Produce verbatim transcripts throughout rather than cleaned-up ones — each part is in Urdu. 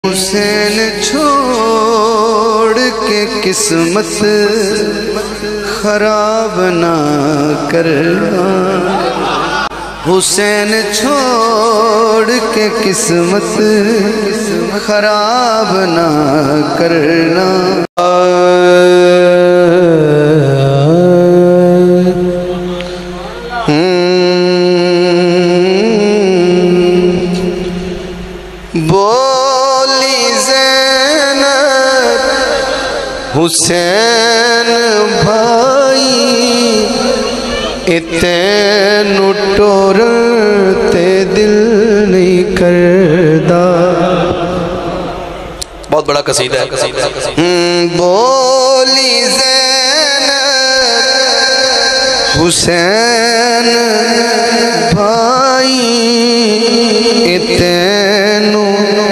حسین چھوڑ کے قسمت خراب نہ کرنا، حسین چھوڑ کے قسمت خراب نہ کرنا۔ حسین بھائی اتنو ٹورتے دل نہیں کردہ۔ بہت بڑا قصیدہ ہے۔ بولی زینب حسین بھائی اتنو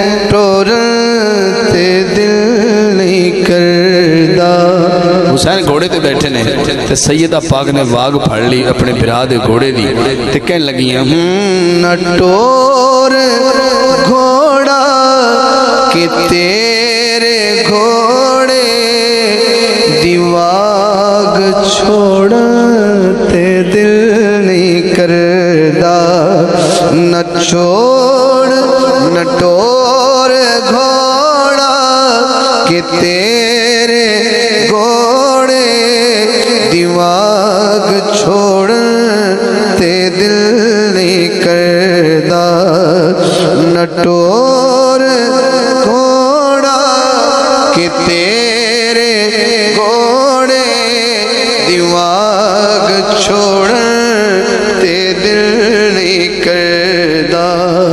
ٹورتے دل نہیں کردہ۔ حسین گھوڑے تے بیٹھے نے تے سیدہ پاک نے واگ پھڑ لی اپنے بھرا دے گھوڑے دی تے کہنے لگی ہیں نہ ٹور گھوڑا کہ تیرے گھوڑے دی واگ چھوڑتے دل نہیں کردہ۔ نہ چھوڑ نہ ٹور گھوڑا کہ تیرے گھوڑے دی واگ چھوڑتے دل نہیں کردہ۔ نہ ٹور گھوڑا کہ تیرے گھوڑے دی واگ چھوڑتے دل نہیں کردہ۔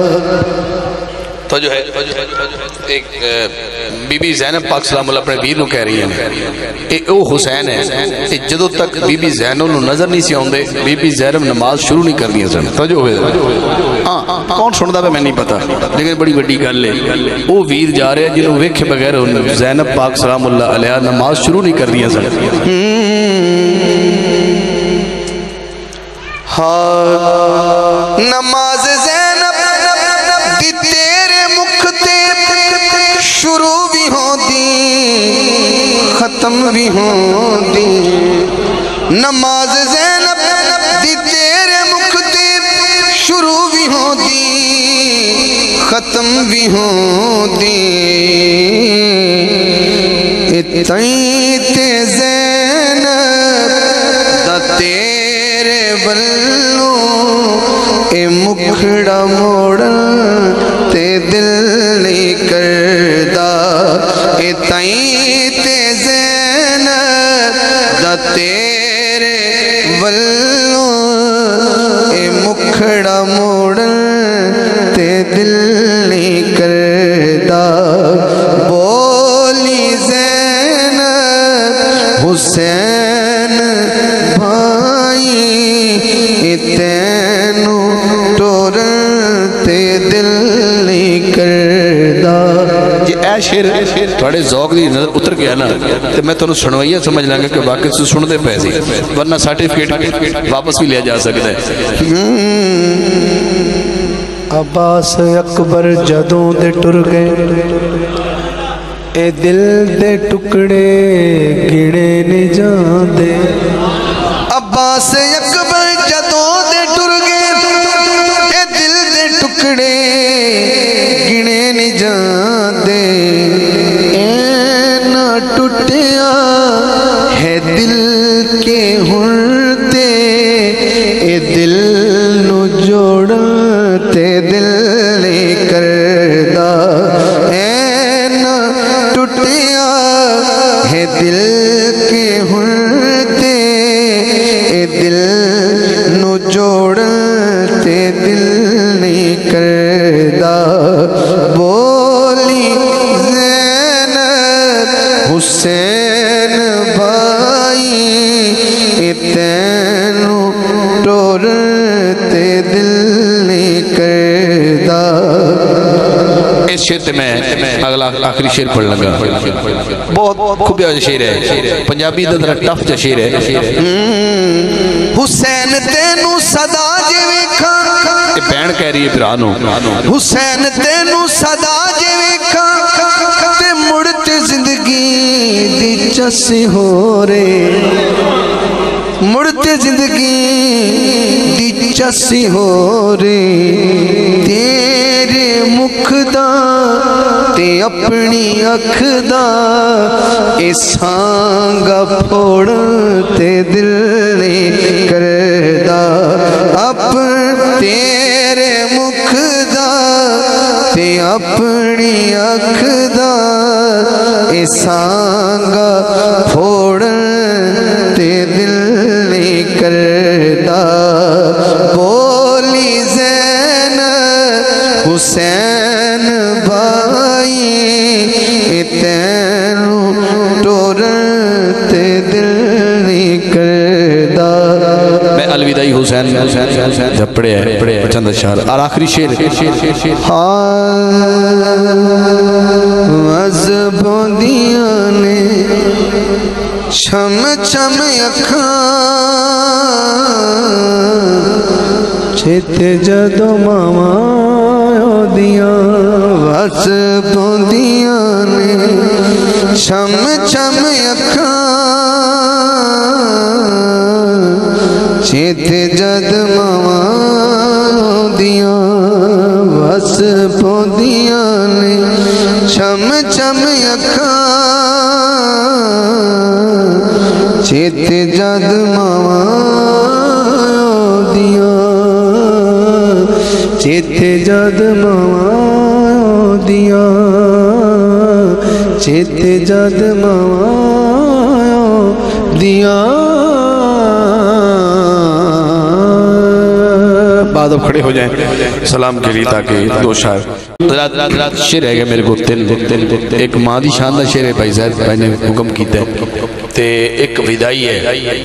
تو جو ہے ایک بی بی زینب پاک سلام اللہ اپنے ویر نو کہہ رہی ہیں اے او حسین ہے جدو تک بی بی زینب نو نظر نہیں سی آندے بی بی زینب نماز شروع نہیں کر دیا سن۔ توجہ ہوئے ہاں کون سندا پہ میں نہیں پتا لیکن بڑی بڑی گل ہے او ویر جا رہے ہیں جنہوں ویکھے بغیر زینب پاک سلام اللہ علیہ نماز شروع نہیں کر دیا سن۔ نماز زینب دی تیرے مکھ تے شروع بھی ہوندی ختم بھی ہوندی۔ نماز زینب دی تیرے مکھ تے شروع بھی ہوندی ختم بھی ہوندی۔ اتائیں تے زینب دا تیرے بلوں اے مکھڑا موڑا تے دل نہیں کردہ۔ اتائیں تے زینب دا تیرے بلوں اے مکھڑا موڑا تے دل نہیں کردہ۔ بولی زینب حسین بھائی اتنو ٹورتے دل نہیں کردہ۔ یہ اے شیر تھوڑے ذوق دی نظر اتر گیا نا تو میں تمہیں سنوائیاں سمجھ لیں گے کہ واقعی سے سن دے پیسے ورنہ سرٹیفکیٹ واپس بھی لیا جا سکتا ہے۔ عباس اکبر جدوں دے ٹر گئے اے دل دے ٹکڑے گھڑے نہیں جاندے۔ عباس اکبر جدوں دے ٹر گئے اے دل دے ٹکڑے گھڑے نہیں جاندے۔ اے نہ ٹوٹیا ہے دل کے ہرتے اے دل نو جوڑتے دل نہیں کردہ۔ اے نہ ٹوٹیا ہے دل کے ہرتے اے دل نو جوڑتے دل نہیں کردہ۔ بولی زینب حسین بھائی اتنو ٹورتے دل نہیں کردہ۔ اس شیر تے میں اگلا آخری شیر پڑھ لگا بہت خوبیہ شیر ہے پنجابی دا ذرا ٹف جا شیر ہے۔ حسین تینو صدا جے ویکھاں بہن کہہ رہی ہے پھرانو حسین تینو صدا جے ویکھاں चसी हो रे मुड़ते जिंदगी दी चसी हो रे तेरे मुख दा ते अपनी अख दा ए सांगा फोड़ ते दिल नहीं करदा अप तेरे मुख दा ते अपनी अख दा ए सांगा फोड़ ते दिल नहीं करदा बोली ज़ैन हुसैन भाई तैनू टोर ते दिल नहीं करदा। मैं अलविदाई हुसैन जब पढ़े है पचंद शार और आखिरी शेर मज़बूदियाँ ने छम छम अखां चित जदों मावा दियां वस पौंदियां ने छम छम अखां चित जद मावा दियां वस पौंदियां ने छम छम अखां चित जद मावा दियां चित जद मावा दियां चित जद मावा दियां। बाद अब खड़े हो जाएं सलाम के लिए ताकि दो शायर शेर है मेरे को तिल तिल एक माँ दी शान दा शेर है भाई साहब भाई ने हुक्म कीता है ते एक विदाई है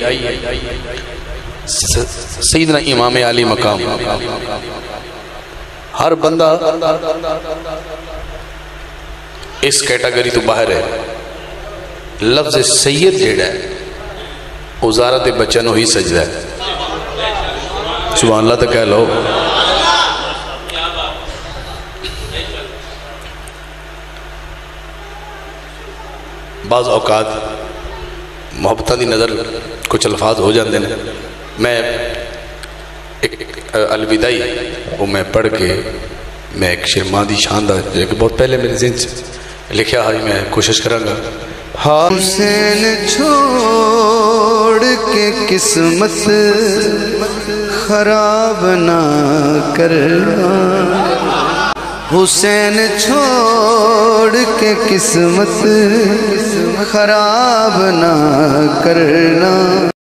सैयदना इमाम अली मकाम। हर बंदा इस कैटेगरी तो बाहर है लफ्ज़ सैयद जेड़ा है उजारा ते बच्चों ही सजदा है सुभान अल्लाह तो कह लो। बाज़ औकात मोहब्बत की नज़र कुछ अल्फाज हो जाते हैं। मैं एक अलविदाई वो मैं पढ़ के मैं एक शिरमा दी शानदार जो कि बहुत पहले मेरे ज़हन से लिखा है मैं कोशिश करांगा। हुसैन छोड़ के किस्मत खराब ना करना हुसैन छोड़ के किस्मत खराब ना करना।